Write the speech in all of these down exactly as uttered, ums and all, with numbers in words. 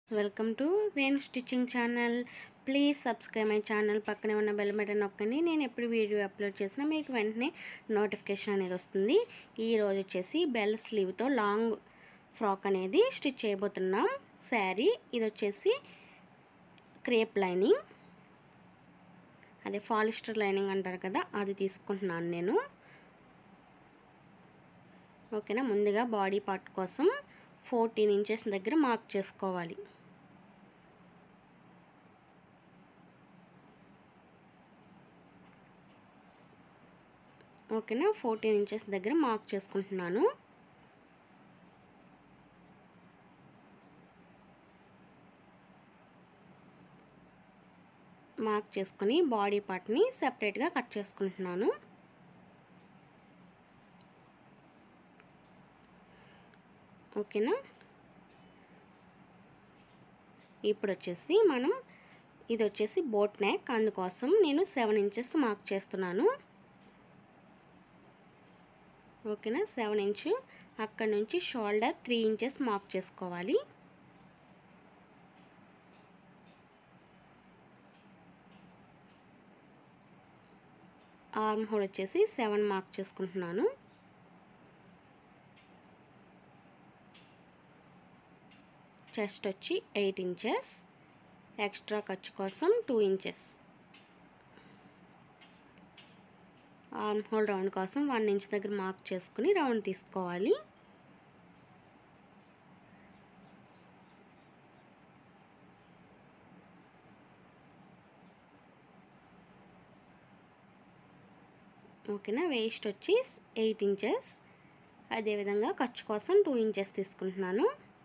Welcome to Renu stitching channel. Please subscribe my channel. పక్కనే ఉన్న bell button నొక్కండి. నేను ఎప్పుడు వీడియో అప్లోడ్ చేసినా మీకు వెంటనే నోటిఫికేషన్ అనేది వస్తుంది. ఈరోజు వచ్చేసి బెల్ స్లీవ్తో లాంగ్ ఫ్రాక్ అనేది స్టిచ్ చేయబోతున్నాం. శారీ ఇది వచ్చేసి క్రేప్ లైనింగ్, అదే పాలిస్టర్ లైనింగ్ అంటారు కదా, అది తీసుకుంటున్నాను నేను. ఓకేనా, ముందుగా బాడీ పార్ట్ కోసం ఫోర్టీన్ ఇంచెస్ దగ్గర మార్క్ చేసుకోవాలి. ఓకేనా, ఫోర్టీన్ ఇంచెస్ దగ్గర మార్క్ చేసుకుంటున్నాను. మార్క్ చేసుకుని బాడీ పార్ట్ని సెపరేట్గా కట్ చేసుకుంటున్నాను. ఓకేనా, ఇప్పుడు వచ్చేసి మనం ఇది వచ్చేసి బోట్ నెక్, అందుకోసం నేను సెవెన్ ఇంచెస్ మార్క్ చేస్తున్నాను. ఓకేనా, సెవెన్ ఇంచు అక్కడ నుంచి షోల్డర్ త్రీ ఇంచెస్ మార్క్ చేసుకోవాలి. ఆర్మ్ హోల్ వచ్చేసి సెవెన్ మార్క్ చేసుకుంటున్నాను. చెస్ట్ వచ్చి ఎయిట్ ఇంచెస్, ఎక్స్ట్రా ఖర్చు కోసం two inches, arm hole round కోసం వన్ ఇంచ్ దగ్గర మార్క్ చేసుకుని రౌండ్ తీసుకోవాలి. ఓకేనా, వేస్ట్ వచ్చి ఎయిట్ ఇంచెస్, అదేవిధంగా ఖర్చు కోసం టూ ఇంచెస్ తీసుకుంటున్నాను.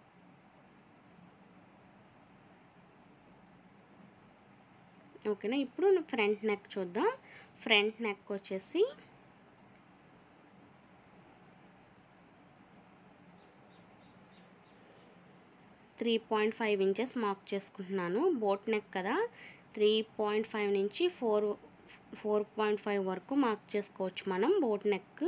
ఓకేనా, ఇప్పుడు ఫ్రంట్ నెక్ చూద్దాం. ఫ్రంట్ నెక్ వచ్చేసి three point five inches mark చేసుకుంటున్నాను. బోట్ నెక్ కదా, త్రీ పాయింట్ ఫైవ్ నుంచి ఫోర్ ఫోర్ పాయింట్ ఫైవ్ వరకు మార్క్ చేసుకోవచ్చు మనం బోట్ నెక్.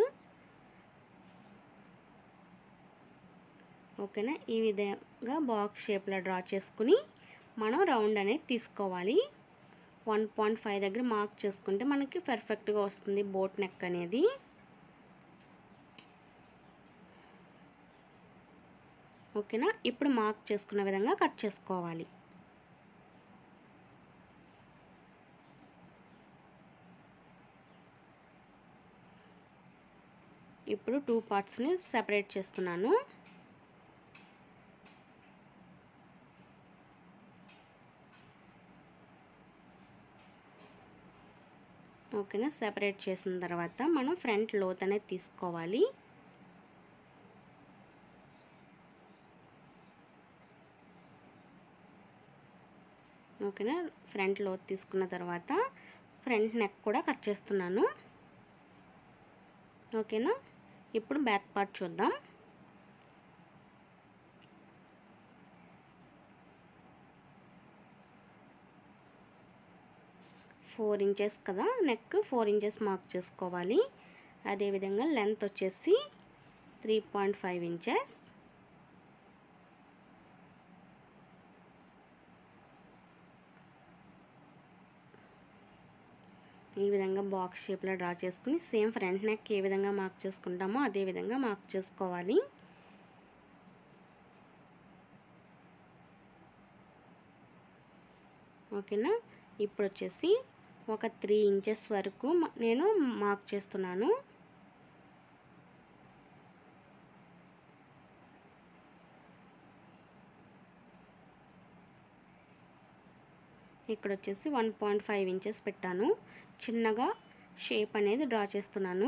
ఓకేనా, ఈ విధంగా బాక్స్ షేప్లో డ్రా చేసుకుని మనం రౌండ్ అనేది తీసుకోవాలి. వన్ పాయింట్ ఫైవ్ దగ్గర మార్క్ చేసుకుంటే మనకి పర్ఫెక్ట్గా వస్తుంది బోట్ నెక్ అనేది. ఓకేనా, ఇప్పుడు మార్క్ చేసుకున్న విధంగా కట్ చేసుకోవాలి. ఇప్పుడు టూ పార్ట్స్ని సెపరేట్ చేస్తున్నాను. ఓకేనా, సెపరేట్ చేసిన తర్వాత మనం ఫ్రంట్ లోత్ అనేది తీసుకోవాలి. ఓకేనా, ఫ్రంట్ లోత్ తీసుకున్న తర్వాత ఫ్రంట్ నెక్ కూడా కట్ చేస్తున్నాను. ఓకేనా, ఇప్పుడు బ్యాక్ పార్ట్ చూద్దాం. ఫోర్ ఇంచెస్ కదా నెక్, ఫోర్ ఇంచెస్ మార్క్ చేసుకోవాలి. అదేవిధంగా లెంత్ వచ్చేసి త్రీ పాయింట్ ఫైవ్ ఇంచెస్. ఈ విధంగా బాక్స్ షేప్లో డ్రా చేసుకుని సేమ్ ఫ్రంట్ నెక్ ఏ విధంగా మార్క్ చేసుకుంటామో అదే విధంగా మార్క్ చేసుకోవాలి. ఓకేనా, ఇప్పుడు వచ్చేసి ఒక త్రీ ఇంచెస్ వరకు నేను మార్క్ చేస్తున్నాను. ఇక్కడ వచ్చేసి వన్ పాయింట్ ఫైవ్ ఇంచెస్ పెట్టాను. చిన్నగా షేప్ అనేది డ్రా చేస్తున్నాను.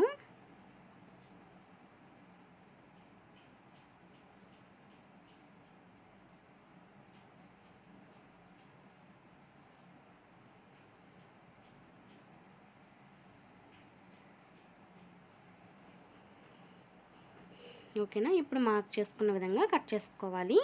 ఓకేనా, ఇప్పుడు మార్క్ చేసుకున్న విధంగా కట్ చేసుకోవాలి.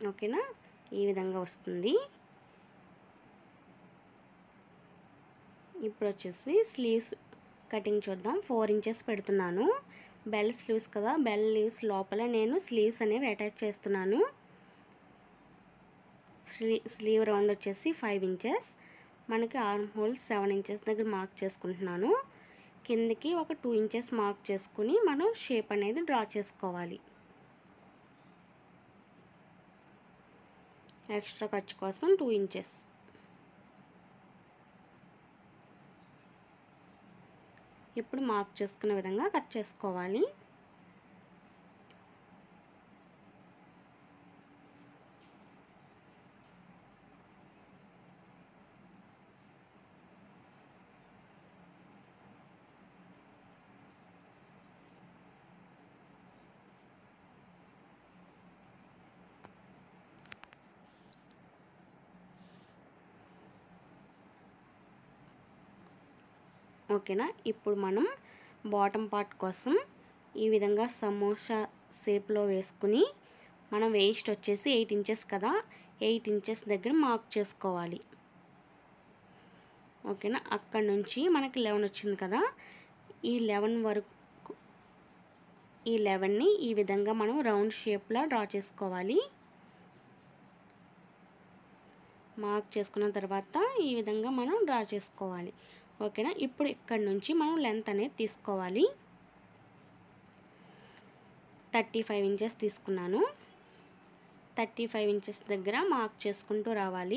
ఓకేనా, ఈ విధంగా వస్తుంది. ఇప్పుడు వచ్చేసి స్లీవ్స్ కటింగ్ చూద్దాం. ఫోర్ ఇంచెస్ పెడుతున్నాను. బెల్ స్లీవ్స్ కదా, బెల్ లీవ్స్ లోపల నేను స్లీవ్స్ అనేవి అటాచ్ చేస్తున్నాను. స్లీ స్లీవ్ రౌండ్ వచ్చేసి ఫైవ్ ఇంచెస్, మనకి ఆర్మ్ హోల్ సెవెన్ ఇంచెస్ దగ్గర మార్క్ చేసుకుంటున్నాను. కిందకి ఒక టూ ఇంచెస్ మార్క్ చేసుకుని మనం షేప్ అనేది డ్రా చేసుకోవాలి. ఎక్స్ట్రా ఖర్చు కోసం టూ ఇంచెస్. ఇప్పుడు మార్క్ చేసుకున్న విధంగా కట్ చేసుకోవాలి. ఓకేనా, ఇప్పుడు మనం బాటమ్ పార్ట్ కోసం ఈ విధంగా సమోసా షేప్లో వేసుకుని మనం వేస్ట్ వచ్చేసి ఎయిట్ ఇంచెస్ కదా, ఎయిట్ ఇంచెస్ దగ్గర మార్క్ చేసుకోవాలి. ఓకేనా, అక్కడ నుంచి మనకి లెవెన్ వచ్చింది కదా, ఈ లెవెన్ వరకు ఈ లెవెన్ని ఈ విధంగా మనం రౌండ్ షేప్లో డ్రా చేసుకోవాలి. మార్క్ చేసుకున్న తర్వాత ఈ విధంగా మనం డ్రా చేసుకోవాలి. ఓకేనా, ఇప్పుడు ఇక్కడ నుంచి మనం లెంత్ అనేది తీసుకోవాలి. థర్టీ ఫైవ్ ఇంచెస్ తీసుకున్నాను. థర్టీ ఫైవ్ ఇంచెస్ దగ్గర మార్క్ చేసుకుంటూ రావాలి.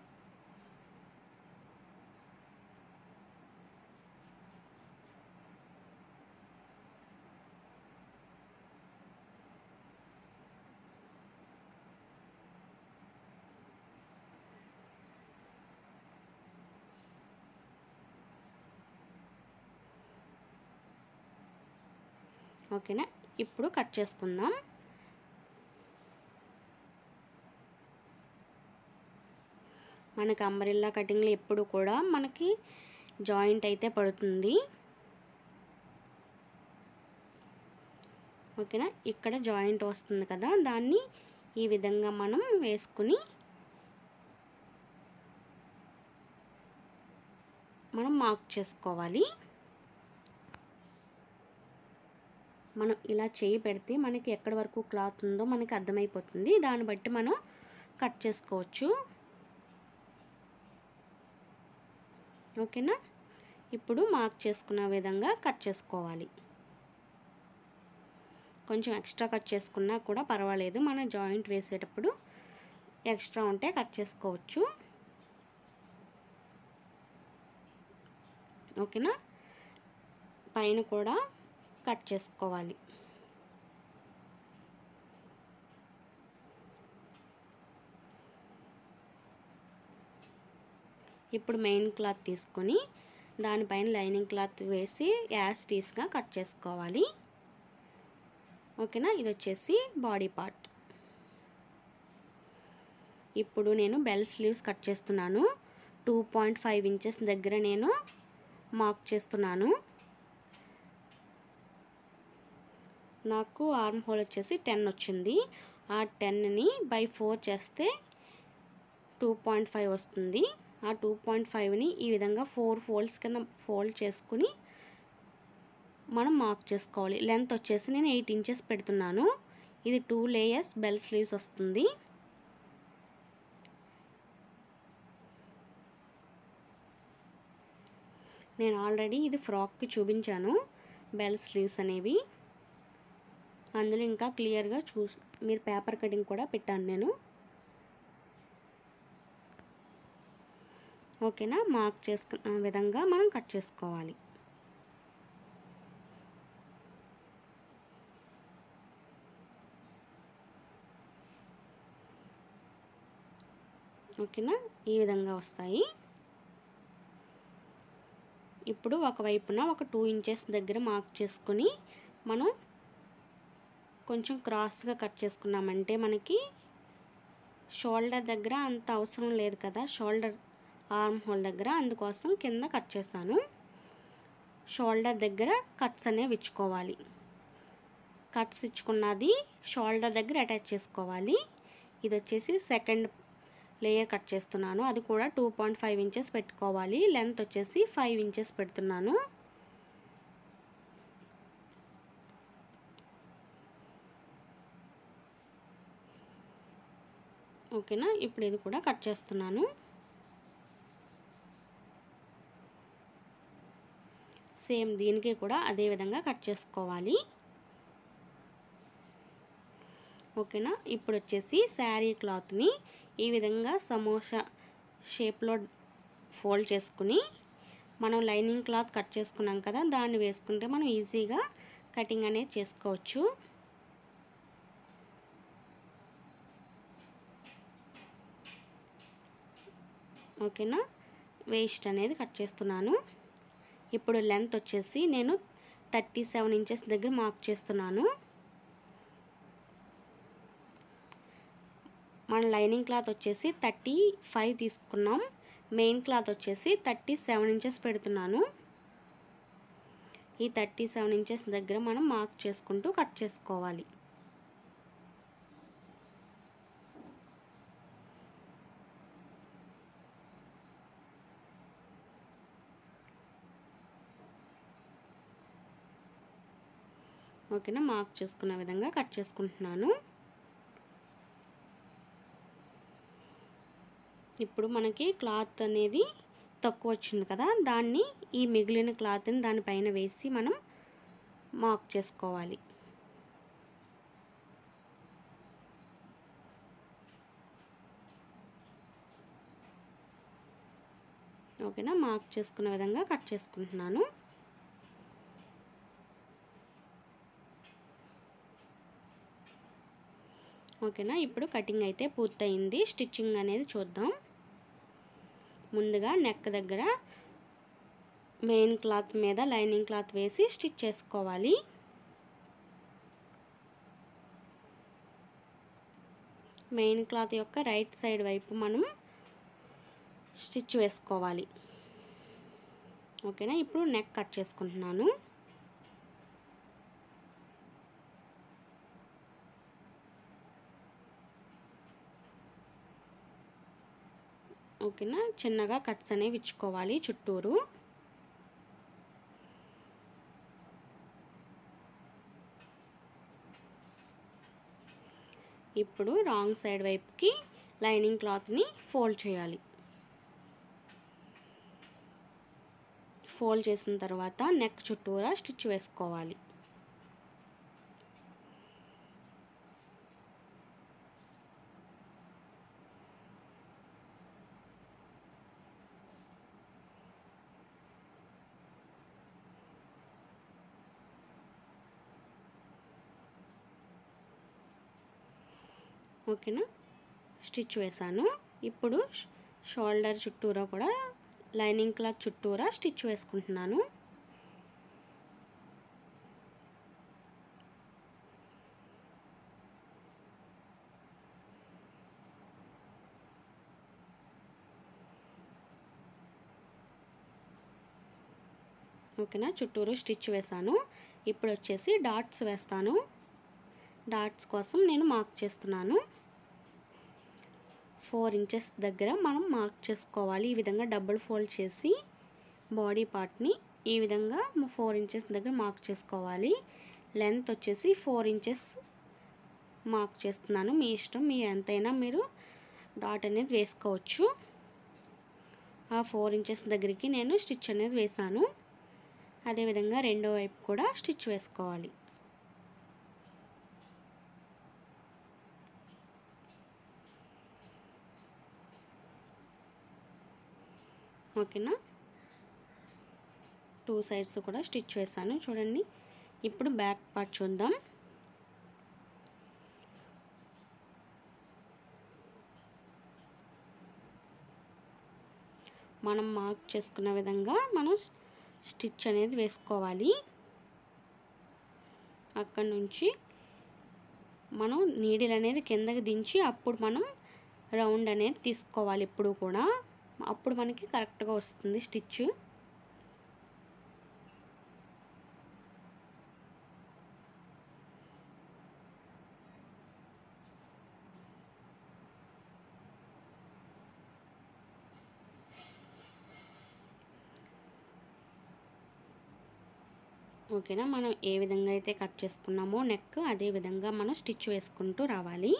ఓకేనా, ఇప్పుడు కట్ చేసుకుందాం. మనకి అంబ్రెల్లా కటింగ్లో ఎప్పుడు కూడా మనకి జాయింట్ అయితే పడుతుంది. ఓకేనా, ఇక్కడ జాయింట్ వస్తుంది కదా, దాన్ని ఈ విధంగా మనం వేసుకుని మనం మార్క్ చేసుకోవాలి. మనం ఇలా చేయి పెడితే మనకి ఎక్కడి వరకు క్లాత్ ఉందో మనకి అర్థమైపోతుంది. దాన్ని బట్టి మనం కట్ చేసుకోవచ్చు. ఓకేనా, ఇప్పుడు మార్క్ చేసుకున్న విధంగా కట్ చేసుకోవాలి. కొంచెం ఎక్స్ట్రా కట్ చేసుకున్నా కూడా పర్వాలేదు, మనం జాయింట్ వేసేటప్పుడు ఎక్స్ట్రా ఉంటే కట్ చేసుకోవచ్చు. ఓకేనా, పైన కూడా కట్ చేసుకోవాలి. ఇప్పుడు మెయిన్ క్లాత్ తీసుకొని దానిపైన లైనింగ్ క్లాత్ వేసి యాజ్ టీస్గా కట్ చేసుకోవాలి. ఓకేనా, ఇది వచ్చేసి బాడీ పార్ట్. ఇప్పుడు నేను బెల్ స్లీవ్స్ కట్ చేస్తున్నాను. టూ పాయింట్ ఫైవ్ ఇంచెస్ దగ్గర నేను మార్క్ చేస్తున్నాను. నాకు ఆర్మ్ హోల్ వచ్చేసి టెన్ వచ్చింది. ఆ టెన్ని బై ఫోర్ చేస్తే టూ పాయింట్ ఫైవ్ వస్తుంది. ఆ టూ పాయింట్ ఫైవ్ని ఈ విధంగా ఫోర్ ఫోల్డ్స్ కింద ఫోల్డ్ చేసుకుని మనం మార్క్ చేసుకోవాలి. లెంత్ వచ్చేసి నేను ఎయిట్ ఇంచెస్ పెడుతున్నాను. ఇది టూ లేయర్స్ బెల్ స్లీవ్స్ వస్తుంది. నేను ఆల్రెడీ ఇది ఫ్రాక్కి చూపించాను బెల్ స్లీవ్స్ అనేవి. అందులో ఇంకా క్లియర్గా చూ మీరు పేపర్ కటింగ్ కూడా పెట్టాను నేను. ఓకేనా, మార్క్ చేసుకున్న విధంగా మనం కట్ చేసుకోవాలి. ఓకేనా, ఈ విధంగా వస్తాయి. ఇప్పుడు ఒకవైపున ఒక టూ ఇంచెస్ దగ్గర మార్క్ చేసుకొని మనం కొంచెం క్రాస్గా కట్ చేసుకున్నామంటే మనకి షోల్డర్ దగ్గర అంత అవసరం లేదు కదా, షోల్డర్ ఆర్మ్ హోల్ దగ్గర, అందుకోసం కింద కట్ చేశాను. షోల్డర్ దగ్గర కట్స్ అనేవి ఇచ్చుకోవాలి. కట్స్ ఇచ్చుకున్నది షోల్డర్ దగ్గర అటాచ్ చేసుకోవాలి. ఇది వచ్చేసి సెకండ్ లేయర్ కట్ చేస్తున్నాను. అది కూడా టూ పాయింట్ ఫైవ్ ఇంచెస్ పెట్టుకోవాలి. లెంత్ వచ్చేసి ఫైవ్ ఇంచెస్ పెడుతున్నాను. ఓకేనా, ఇప్పుడు ఇది కూడా కట్ చేస్తున్నాను. సేమ్ దీనికి కూడా అదే విధంగా కట్ చేసుకోవాలి. ఓకేనా, ఇప్పుడు వచ్చేసి శారీ క్లాత్ని ఈ విధంగా సమోసా షేప్లో ఫోల్డ్ చేసుకుని మనం లైనింగ్ క్లాత్ కట్ చేసుకున్నాం కదా, దాన్ని వేసుకుంటే మనం ఈజీగా కటింగ్ అనేది చేసుకోవచ్చు. ఓకేనా, వేస్ట్ అనేది కట్ చేస్తున్నాను. ఇప్పుడు లెంత్ వచ్చేసి నేను థర్టీ సెవెన్ ఇంచెస్ దగ్గర మార్క్ చేస్తున్నాను. మన లైనింగ్ క్లాత్ వచ్చేసి థర్టీ ఫైవ్ తీసుకున్నాం. మెయిన్ క్లాత్ వచ్చేసి థర్టీ సెవెన్ ఇంచెస్ పెడుతున్నాను. ఈ థర్టీ సెవెన్ ఇంచెస్ దగ్గర మనం మార్క్ చేసుకుంటూ కట్ చేసుకోవాలి. ఓకేనా, మార్క్ చేసుకున్న విధంగా కట్ చేసుకుంటున్నాను. ఇప్పుడు మనకి క్లాత్ అనేది తక్కువ వచ్చింది కదా, దాన్ని ఈ మిగిలిన క్లాత్ని దానిపైన వేసి మనం మార్క్ చేసుకోవాలి. ఓకేనా, మార్క్ చేసుకున్న విధంగా కట్ చేసుకుంటున్నాను. ఓకేనా, ఇప్పుడు కటింగ్ అయితే పూర్తయింది. స్టిచ్చింగ్ అనేది చూద్దాం. ముందుగా నెక్ దగ్గర మెయిన్ క్లాత్ మీద లైనింగ్ క్లాత్ వేసి స్టిచ్ చేసుకోవాలి. మెయిన్ క్లాత్ యొక్క రైట్ సైడ్ వైపు మనం స్టిచ్ వేసుకోవాలి. ఓకేనా, ఇప్పుడు నెక్ కట్ చేసుకుంటున్నాను. ఓకేనా, చిన్నగా కట్స్ అనేవి ఇచ్చుకోవాలి చుట్టూరు. ఇప్పుడు రాంగ్ సైడ్ వైపుకి లైనింగ్ క్లాత్ని ఫోల్డ్ చేయాలి. ఫోల్డ్ చేసిన తర్వాత నెక్ చుట్టూరా స్టిచ్ వేసుకోవాలి. ఓకేనా, స్టిచ్ వేసాను. ఇప్పుడు షోల్డర్ చుట్టూరా కూడా లైనింగ్ క్లాత్ చుట్టూరా స్టిచ్ వేసుకుంటున్నాను. ఓకేనా, చుట్టూరు స్టిచ్ వేసాను. ఇప్పుడు వచ్చేసి డాట్స్ వేస్తాను. డాట్స్ కోసం నేను మార్క్ చేస్తున్నాను. ఫోర్ ఇంచెస్ దగ్గర మనం మార్క్ చేసుకోవాలి. ఈ విధంగా డబుల్ ఫోల్డ్ చేసి బాడీ పార్ట్ని ఈ విధంగా ఫోర్ ఇంచెస్ దగ్గర మార్క్ చేసుకోవాలి. లెంత్ వచ్చేసి ఫోర్ ఇంచెస్ మార్క్ చేస్తున్నాను. మీ ఇష్టం, మీ ఎంతైనా మీరు డాట్ అనేది వేసుకోవచ్చు. ఆ ఫోర్ ఇంచెస్ దగ్గరికి నేను స్టిచ్ అనేది వేసాను. అదేవిధంగా రెండో వైపు కూడా స్టిచ్ వేసుకోవాలి. ఓకేనా, టూ సైడ్స్ కూడా స్టిచ్ వేసాను చూడండి. ఇప్పుడు బ్యాక్ పార్ట్ చూద్దాం. మనం మార్క్ చేసుకున్న విధంగా మనం స్టిచ్ అనేది వేసుకోవాలి. అక్కడ నుంచి మనం నీడిల్ అనేది కిందకి దించి అప్పుడు మనం రౌండ్ అనేది తీసుకోవాలి. ఎప్పుడు కూడా అప్పుడు మనకి కరెక్ట్గా వస్తుంది స్టిచ్. ఓకేనా, మనం ఏ విధంగా అయితే కట్ చేసుకున్నామో నెక్ అదే విధంగా మనం స్టిచ్ వేసుకుంటూ రావాలి.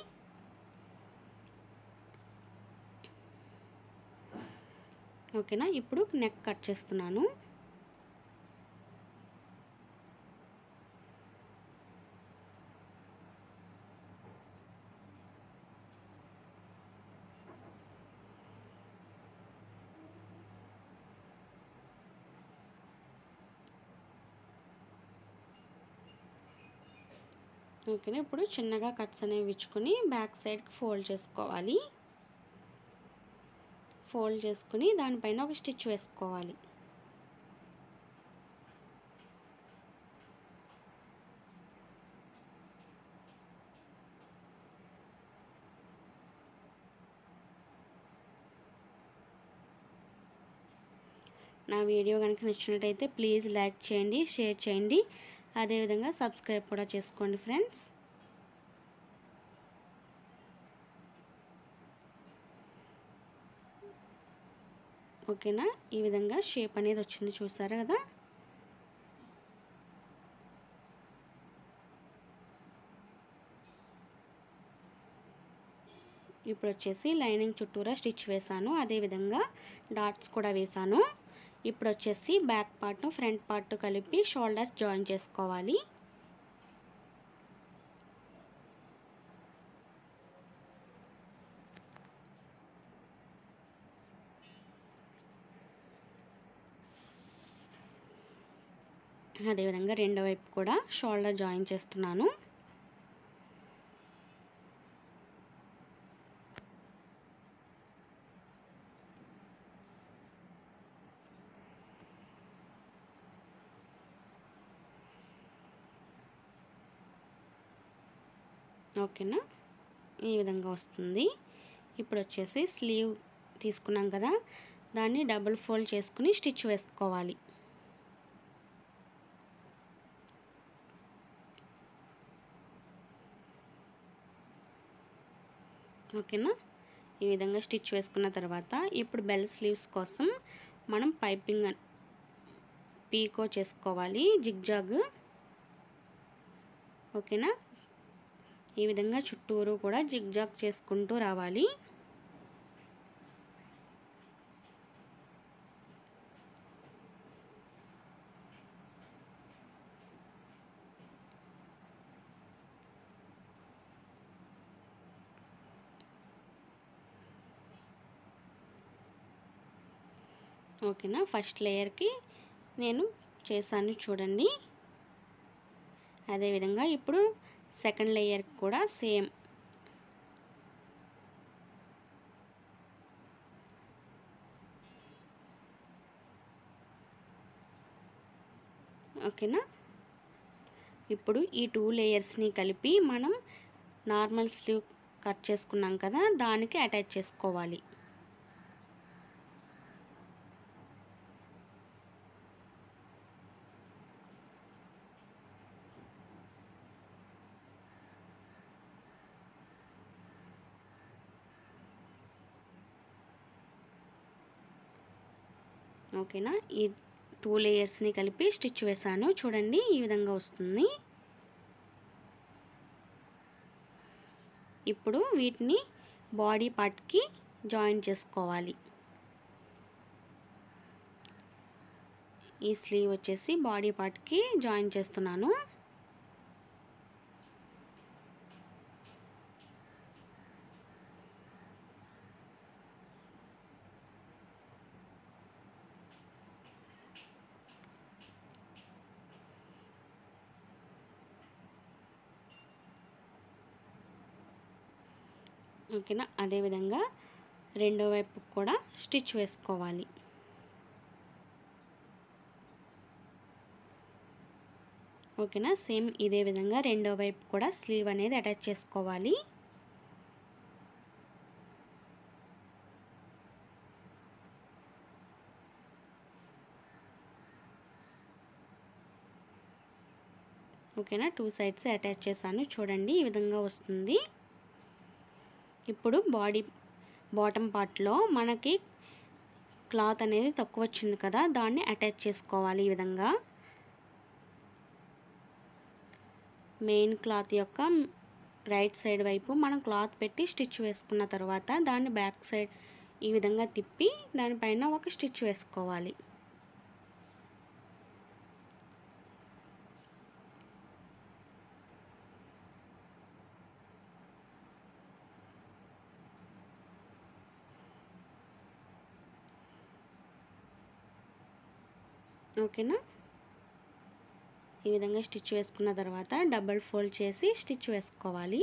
ఓకేనా, ఇప్పుడు నెక్ కట్ చేస్తున్నాను. ఓకేనా, ఇప్పుడు చిన్నగా కట్స్ అనేవి ఇచ్చుకొని బ్యాక్ సైడ్కి ఫోల్డ్ చేసుకోవాలి. ఫోల్డ్ చేసుకుని దానిపైన ఒక స్టిచ్ వేసుకోవాలి. నా వీడియో కనుక నచ్చినట్టయితే ప్లీజ్ లైక్ చేయండి, షేర్ చేయండి, అదేవిధంగా సబ్స్క్రైబ్ కూడా చేసుకోండి ఫ్రెండ్స్. ఓకేనా, ఈ విధంగా షేప్ అనేది వచ్చింది, చూసారు కదా. ఇప్పుడు వచ్చేసి లైనింగ్ చుట్టూరా స్టిచ్ వేసాను, అదేవిధంగా డాట్స్ కూడా వేసాను. ఇప్పుడు వచ్చేసి బ్యాక్ పార్ట్ ఫ్రంట్ పార్ట్ కలిపి షోల్డర్స్ జాయిన్ చేసుకోవాలి. అదేవిధంగా రెండో వైపు కూడా షోల్డర్ జాయిన్ చేస్తున్నాను. ఓకేనా, ఈ విధంగా వస్తుంది. ఇప్పుడు వచ్చేసి స్లీవ్ తీసుకున్నాం కదా, దాన్ని డబుల్ ఫోల్డ్ చేసుకుని స్టిచ్ వేసుకోవాలి. ఓకేనా, ఈ విధంగా స్టిచ్ వేసుకున్న తర్వాత ఇప్పుడు బెల్ స్లీవ్స్ కోసం మనం పైపింగ్ పీకో చేసుకోవాలి, జిగ్జాగ్. ఓకేనా, ఈ విధంగా చుట్టూరు కూడా జిగ్జాగ్ చేసుకుంటూ రావాలి. ఓకేనా, ఫస్ట్ లేయర్కి నేను చేశాను చూడండి. అదేవిధంగా ఇప్పుడు సెకండ్ లేయర్కి కూడా సేమ్. ఓకేనా, ఇప్పుడు ఈ టూ లేయర్స్ని కలిపి మనం నార్మల్ స్లీవ్ కట్ చేసుకున్నాం కదా, దానికి అటాచ్ చేసుకోవాలి. ఓకేనా, ఈ టూ లేయర్స్ని కలిపి స్టిచ్ వేసాను చూడండి, ఈ విధంగా వస్తుంది. ఇప్పుడు వీటిని బాడీ పార్ట్కి జాయిన్ చేసుకోవాలి. ఈ స్లీవ్ వచ్చేసి బాడీ పార్ట్కి జాయిన్ చేస్తున్నాను. ఓకేనా, అదేవిధంగా రెండో వైపు కూడా స్టిచ్ వేసుకోవాలి. ఓకేనా, సేమ్ ఇదే విధంగా రెండో వైపు కూడా స్లీవ్ అనేది అటాచ్ చేసుకోవాలి. ఓకేనా, టూ సైడ్స్ అటాచ్ చేశాను చూడండి, ఈ విధంగా వస్తుంది. ఇప్పుడు బాడీ బాటమ్ పార్ట్లో మనకి క్లాత్ అనేది తక్కువ వచ్చింది కదా, దాన్ని అటాచ్ చేసుకోవాలి ఈ విధంగా. మెయిన్ క్లాత్ యొక్క రైట్ సైడ్ వైపు మనం క్లాత్ పెట్టి స్టిచ్ వేసుకున్న తర్వాత దాన్ని బ్యాక్ సైడ్ ఈ విధంగా తిప్పి దానిపైన ఒక స్టిచ్ వేసుకోవాలి. ఓకేనా, ఈ విధంగా స్టిచ్ వేసుకున్న తర్వాత డబుల్ ఫోల్డ్ చేసి స్టిచ్ వేసుకోవాలి.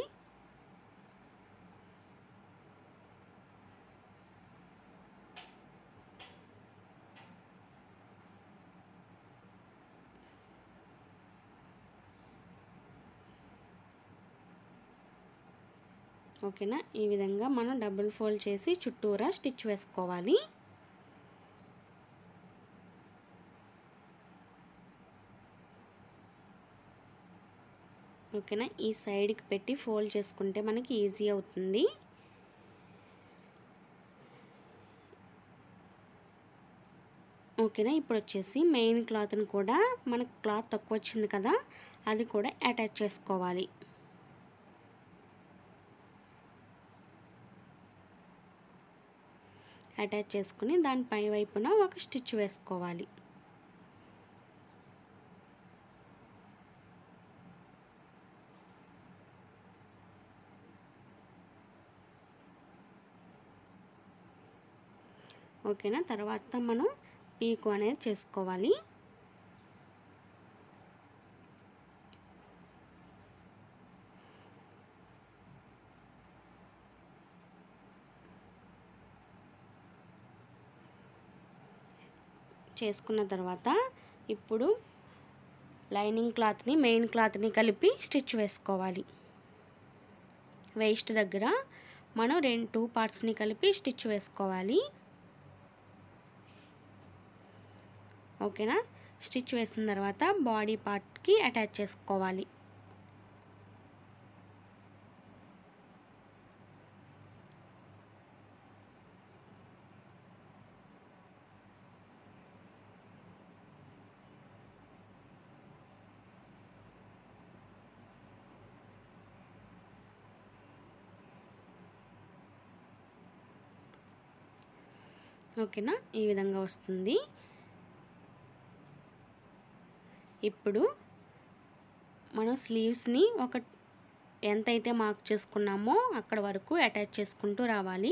ఓకేనా, ఈ విధంగా మనం డబుల్ ఫోల్డ్ చేసి చుట్టూరా స్టిచ్ వేసుకోవాలి. ఓకేనా, ఈ సైడ్కి పెట్టి ఫోల్డ్ చేసుకుంటే మనకి ఈజీ అవుతుంది. ఓకేనా, ఇప్పుడు వచ్చేసి మెయిన్ క్లాత్ని కూడా మనకు క్లాత్ తక్కువ వచ్చింది కదా, అది కూడా అటాచ్ చేసుకోవాలి. అటాచ్ చేసుకుని దాని పై వైపున ఒక స్టిచ్ వేసుకోవాలి. ఓకేనా, తర్వాత మనం పీకో అనేది చేసుకోవాలి. చేసుకున్న తర్వాత ఇప్పుడు లైనింగ్ క్లాత్ని మెయిన్ క్లాత్ని కలిపి స్టిచ్ వేసుకోవాలి. వేస్ట్ దగ్గర మనం రెండు టూ పార్ట్స్ని కలిపి స్టిచ్ వేసుకోవాలి. ఓకేనా, స్టిచ్ వేసిన తర్వాత బాడీ పార్ట్కి అటాచ్ చేసుకోవాలి. ఓకేనా, ఈ విధంగా వస్తుంది. ఇప్పుడు మనం స్లీవ్స్ని ఒక ఎంతైతే మార్క్ చేసుకున్నామో అక్కడ వరకు అటాచ్ చేసుకుంటూ రావాలి.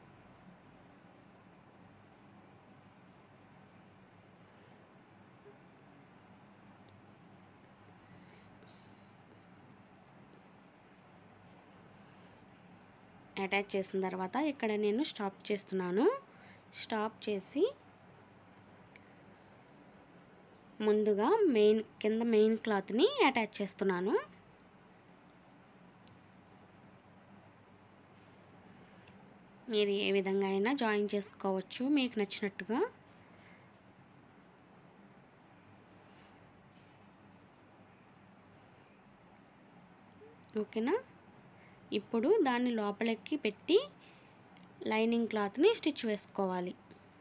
అటాచ్ చేసిన తర్వాత ఇక్కడ నేను స్టాప్ చేస్తున్నాను. స్టాప్ చేసి ముందుగా మెయిన్ కింద మెయిన్ క్లాత్ని అటాచ్ చేస్తున్నాను. మీరు ఏ విధంగా అయినా జాయిన్ చేసుకోవచ్చు మీకు నచ్చినట్టుగా. ఓకేనా, ఇప్పుడు దాన్ని లోపలికి పెట్టి లైనింగ్ క్లాత్ని స్టిచ్ వేసుకోవాలి.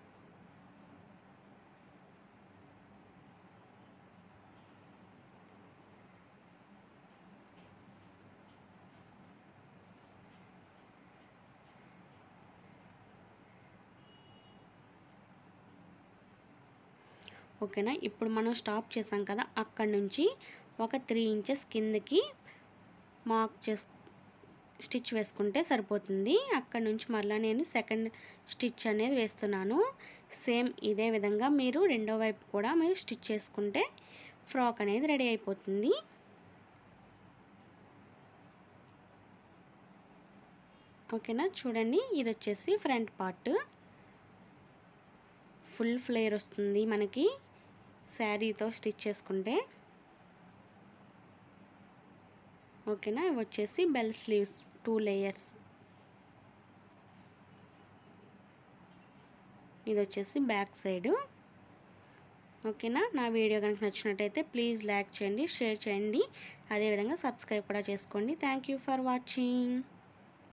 ఓకేనా, ఇప్పుడు మనం స్టాప్ చేసాం కదా, అక్కడ నుంచి ఒక త్రీ ఇంచెస్ కిందకి మార్క్ చేసు స్టిచ్ వేసుకుంటే సరిపోతుంది. అక్కడ నుంచి మళ్ళీ నేను సెకండ్ స్టిచ్ అనేది వేస్తున్నాను. సేమ్ ఇదే విధంగా మీరు రెండో వైపు కూడా మీరు స్టిచ్ చేసుకుంటే ఫ్రాక్ అనేది రెడీ అయిపోతుంది. ఓకేనా, చూడండి ఇది వచ్చేసి ఫ్రంట్ పార్ట్. ఫుల్ ఫ్లేర్ వస్తుంది మనకి శారీతో స్టిచ్ చేసుకుంటే. ఓకేనా, ఇవి వచ్చేసి బెల్ స్లీవ్స్ టూ లేయర్స్. ఇది వచ్చేసి బ్యాక్ సైడ్. ఓకేనా, నా వీడియో కనుక నచ్చినట్టయితే ప్లీజ్ లైక్ చేయండి, షేర్ చేయండి, అదేవిధంగా సబ్స్క్రైబ్ కూడా చేసుకోండి. Thank you for watching.